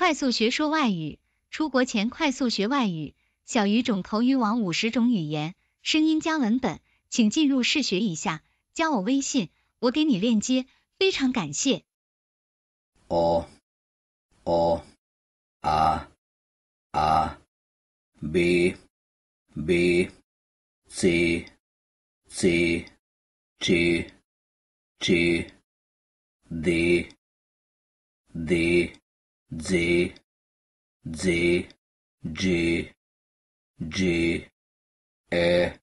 快速学说外语，出国前快速学外语，小语种口语网50种语言，声音加文本，请进入试学一下，加我微信，我给你链接，非常感谢。 B B C C G G D D Z Z G G E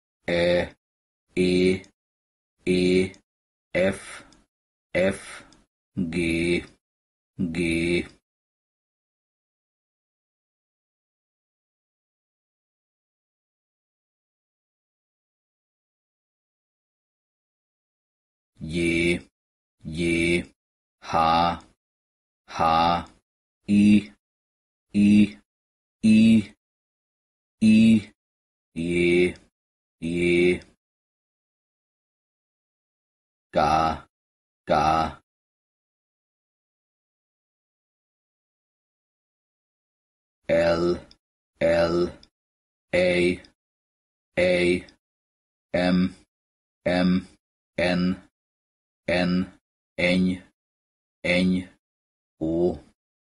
E F F G G Y H I Y Ga L A M N O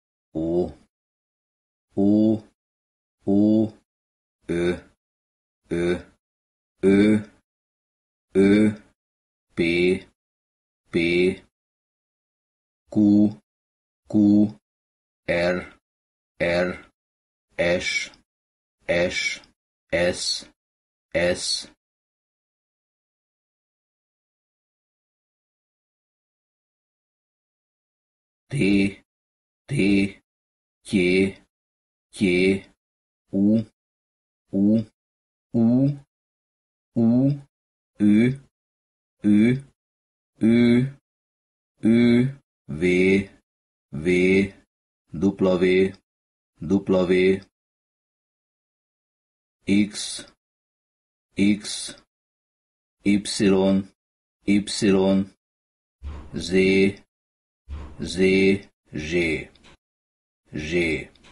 Ö P Q R S T Q U V W X Y Z G